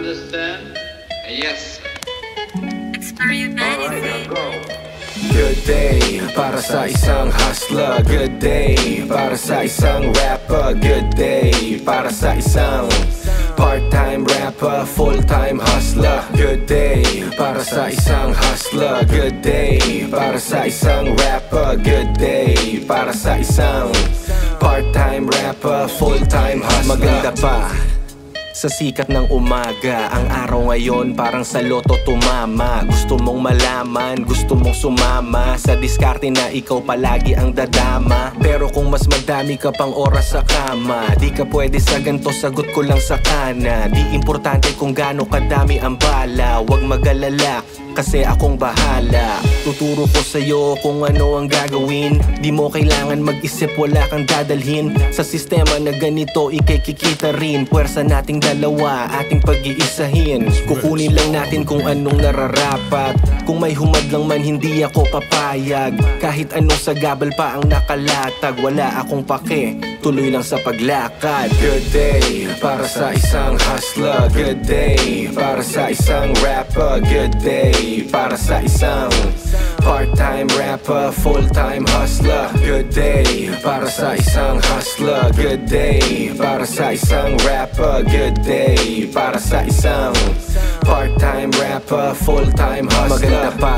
understand? Yes, sir. Good day para sa isang hustler. Good day para sa isang rapper. Good day para sa isang part-time rapper, full-time hustler. Good day para sa isang hustler. Good day para sa isang rapper. Good day para sa isang part-time rapper, full-time hustler. Maganda pa sa sikat ng umaga, ang araw ngayon parang sa loto tumama. Gusto mong malaman, gusto mong sumama sa diskarte na ikaw palagi ang dadama. Pero kung mas madami ka pang oras sa kama, di ka pwede sa ganto, sagot ko lang sa kana. Di importante kung gaano kadami ang bala, wag mag-alala kasi akong bahala. Tuturo ko sa'yo kung ano ang gagawin. Di mo kailangan mag-isip, wala kang dadalhin. Sa sistema na ganito, ikay kikita rin. Puwersa nating dalawa, ating pag-iisahin. Kukunin lang natin kung anong nararapat. Kung may humadlang man, hindi ako papayag. Kahit anong sagabal pa ang nakalatag, wala akong pake, tuloy lang sa paglakad. Good day para sa isang hustler. Good day para sa isang rapper. Good day para sa isang part-time rapper, full-time hustler. Good day para sa isang hustler. Good day para sa isang rapper. Good day para sa isang part-time rapper, full-time hustler. Maganda pa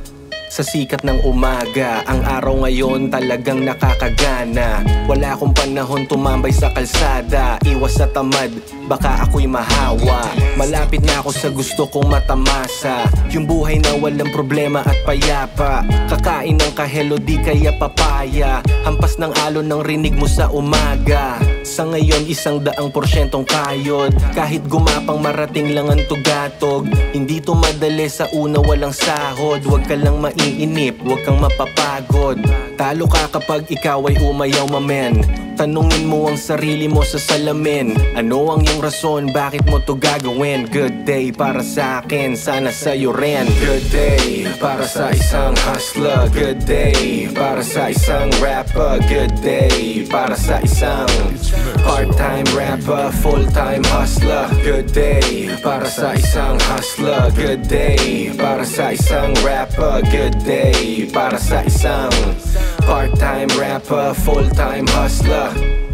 sa sikat ng umaga, ang araw ngayon talagang nakakagana. Wala akong panahon tumambay sa kalsada, iwas sa tamad, baka ako'y mahawa. Malapit na ako sa gusto kong matamasa, yung buhay na walang problema at payapa. Kakain ng kahelo di kaya papaya, hampas ng alon ng rinig mo sa umaga. Sa ngayon 100% kayod, kahit gumapang marating lang ang tugatog. Hindi to madali sa una walang sahod, wag ka lang maiinip, wag kang mapapagod. Talo ka kapag ikaw ay umayaw mamen. Tanungin mo ang sarili mo sa salamin, ano ang iyong rason, bakit mo to gagawin? Good day para sa akin, sana sa'yo rin. Good day para sa isang hustler. Good day para sa isang rapper. Good day para sa isang part-time rapper, full-time hustler. Good day para sa isang hustler. Good day para sa isang rapper. Good day para sa isang part-time rapper, full-time hustler.